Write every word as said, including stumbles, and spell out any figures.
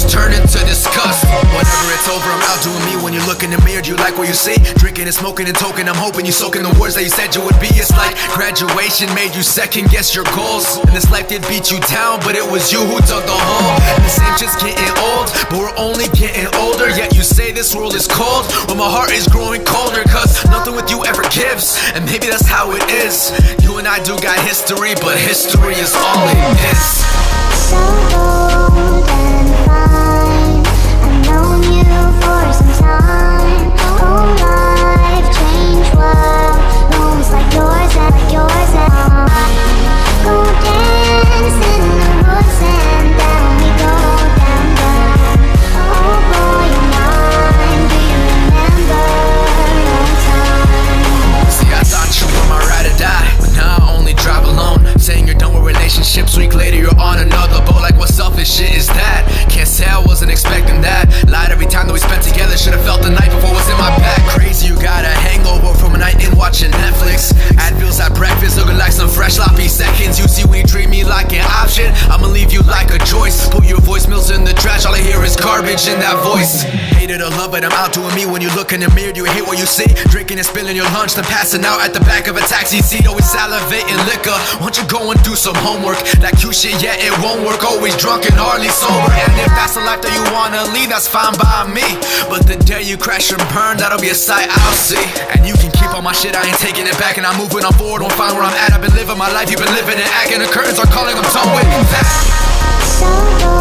just turn into disgust. Whenever it's over, I'm out doing me. When you look in the mirror, do you like what you see? Drinking and smoking and toking, I'm hoping you soaking the words that you said you would be. It's like graduation made you second guess your goals, and this life did beat you down, but it was you who dug the hole. And the same shit's getting old, but we're only getting older. Yet you say this world is cold, well my heart is growing colder. Cause nothing with you ever gives, and maybe that's how it is. You and I do got history, but history is all it is. So bold and fine, I've known you for some time. Whole life changed world, homes like yours and like yours and mine. Go dance in the woods and down we go, down, down. Oh boy, you're mine, do you remember old times? See, I thought you were my ride or die, but now I only drive alone. Saying you're done with relationships, week later you're on another boat. Like what selfish shit is that? Can't say I wasn't expecting that. Lied every time that we spent together, should've felt the night before it was in my back. Crazy, you got a hangover from a night in watching Netflix. Advils at breakfast, looking like some fresh sloppy seconds. You see when you treat me like an option, I'ma leave you like a choice. Put your voicemails in the trash, all I hear is garbage in that voice. Hate it or love it, I'm out doing me. When you look in the mirror, do you hate what you see? Drinking and spilling your lunch, then passing out at the back of a taxi seat. Always salivating liquor, why don't you go and do some homework? That cute shit, yeah, it won't work. Always drunk and hardly sober. And if that's the life that you wanna lead, that's fine by me. But the day you crash and burn, that'll be a sight I'll see. And you can keep all my shit, I ain't taking it back. And I'm moving on forward, won't find where I'm at. I've been living my life, you've been living it. Acting the curtains are calling, I'm done with that. So